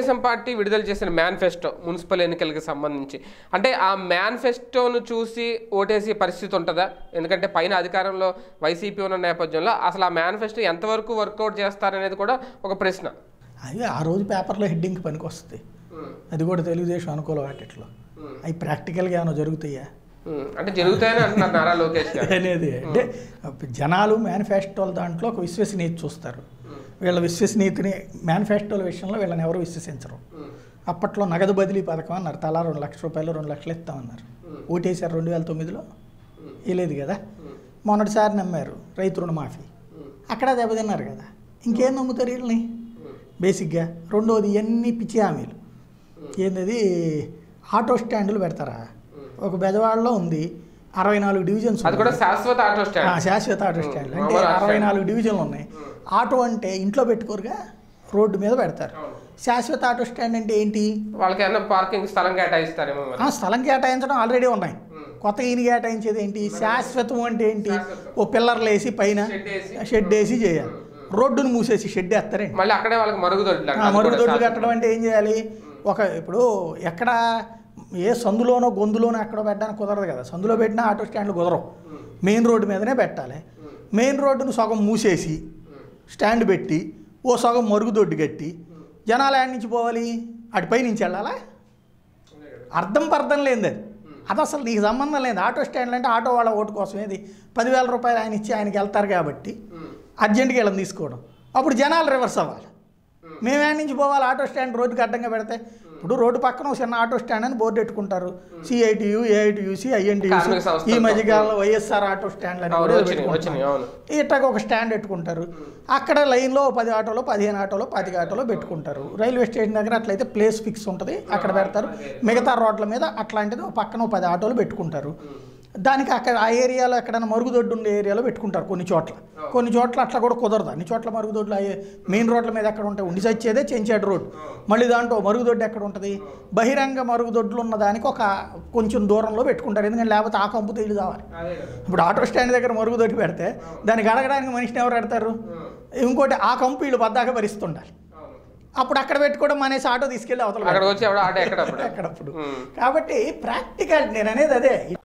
Telugu Desam party విడుదల చేసిన manifesto municipal ఎన్నికలకు సంబంధించి అంటే ఆ మేనిఫెస్టోను చూసి ఓటేసే పరిస్థితి ఉంటుందా? ఎందుకంటే పైన అధికారంలో వైసీపీ ఉన్న నేపథ్యంలో అసలు ఆ మేనిఫెస్టో ఎంతవరకు వర్కౌట్ చేస్తారనేది కూడా ఒక ప్రశ్న. అది ఆ రోజు పేపర్లో హెడ్డింగ్ పనికి వస్తుంది, అది కూడా తెలుగుదేశం అనుకూల వాటిలో. అవి ప్రాక్టికల్గా ఏమైనా జరుగుతాయా అంటే జరుగుతాయని అంటున్నారు నారా లోకేష్ అనేది. అంటే జనాలు మేనిఫెస్టోల దాంట్లో ఒక విశ్వసనీయత చూస్తారు. వీళ్ళ విశ్వసనీయతని మేనిఫెస్టోల విషయంలో వీళ్ళని ఎవరు విశ్వసించరు. అప్పట్లో నగదు బదిలీ పథకం అన్నారు, తలా 2 లక్షల రూపాయలు 2 లక్షలు ఇస్తామన్నారు. ఓటేశారు 2009లో వేయలేదు కదా. మొన్నటిసారి నమ్మారు రైతు రుణమాఫీ, అక్కడ దెబ్బతిన్నారు కదా. ఇంకేం నమ్ముతారు వీళ్ళని బేసిక్గా. రెండోది ఇవన్నీ పిచ్చి హామీలు. ఏంటది ఆటో స్టాండ్లు పెడతారా? ఒక బెజవాడలో ఉంది 64 డివిజన్స్, శాశ్వత ఆటో స్టాండ్లు అంటే 64 డివిజన్లు ఉన్నాయి. ఆటో అంటే ఇంట్లో పెట్టుకోరుగా, రోడ్డు మీద పెడతారు. శాశ్వత ఆటో స్టాండ్ అంటే ఏంటి? వాళ్ళకి పార్కింగ్ స్థలం కేటాయిస్తారేమో. స్థలం కేటాయించడం ఆల్రెడీ ఉన్నాయి, కొత్త ఈయన కేటాయించేది ఏంటి? శాశ్వతం అంటే ఏంటి? ఓ పిల్లర్లు వేసి పైన షెడ్ వేసి చేయాలి, రోడ్డును మూసేసి షెడ్ వేస్తారే. మళ్ళీ అక్కడే వాళ్ళకి మరుగుదొడ్లు కట్టడం అంటే ఏం చేయాలి? ఇప్పుడు ఎక్కడ ఏ సందులోనో గొంతులోనో ఎక్కడో పెట్టడానికి కుదరదు కదా. సందులో పెట్టినా ఆటో స్టాండ్లు కుదరవు, మెయిన్ రోడ్డు మీదనే పెట్టాలి. మెయిన్ రోడ్డును సగం మూసేసి స్టాండ్ పెట్టి ఓ సగం మరుగుదొడ్డు కట్టి జనాలు యాడ్ నుంచి పోవాలి, అటుపై నుంచి వెళ్ళాలా? అర్థం పర్థం లేనిది అది అసలు నీకు సంబంధం లేదు. ఆటో స్టాండ్లు అంటే ఆటో వాళ్ళ ఓటు కోసం ఏది 10,000 రూపాయలు ఆయన ఇచ్చి ఆయనకి వెళ్తారు కాబట్టి అర్జెంటుగా వీళ్ళని తీసుకోవడం. అప్పుడు జనాలు రివర్స్ అవ్వాలి, మేము యాడ్ నుంచి పోవాలి. ఆటో స్టాండ్ రోడ్డుకి అడ్డంగా పెడితే ఇప్పుడు రోడ్డు పక్కన ఒక చిన్న ఆటో స్టాండ్ అని బోర్డు పెట్టుకుంటారు, CITU, AITUC, INTUC. ఈ మధ్యకాలంలో వైఎస్ఆర్ ఆటో స్టాండ్లు అని కూడా పెట్టుకుంటారు. ఇట్లాగా ఒక స్టాండ్ పెట్టుకుంటారు. అక్కడ లైన్లో 10 ఆటోలో 15 ఆటోలో 25 ఆటోలో పెట్టుకుంటారు. రైల్వే స్టేషన్ దగ్గర అట్లయితే ప్లేస్ ఫిక్స్ ఉంటుంది, అక్కడ పెడతారు. మిగతా రోడ్ల మీద అట్లాంటిది పక్కన 10 ఆటోలు పెట్టుకుంటారు. దానికి అక్కడ ఆ ఏరియాలో ఎక్కడైనా మరుగుదొడ్డు ఉండే ఏరియాలో పెట్టుకుంటారు. కొన్ని చోట్ల అట్లా కూడా కుదరదు. అన్ని చోట్ల మరుగుదొడ్లు మెయిన్ రోడ్ల మీద ఎక్కడ ఉంటాయి? ఉండి చచ్చేదే చెంచాడు రోడ్డు. మళ్ళీ దాంట్లో మరుగుదొడ్డు ఎక్కడ ఉంటుంది? బహిరంగ మరుగుదొడ్లు ఉన్న దానికి ఒక కొంచెం దూరంలో పెట్టుకుంటారు, ఎందుకంటే లేకపోతే ఆ కంపు తేలి కావాలి. ఇప్పుడు ఆటో స్టాండ్ దగ్గర మరుగుదొడ్డి పెడితే దానికి అడగడానికి మనిషిని ఎవరు పెడతారు? ఇంకోటి ఆ కంపు వీళ్ళు బద్దాక భరిస్తుండాలి. అప్పుడు అక్కడ పెట్టుకోవడం అనేసి ఆటో తీసుకెళ్ళి అవతల ఎక్కడప్పుడు. కాబట్టి ప్రాక్టికల్ నేను అనేది అదే.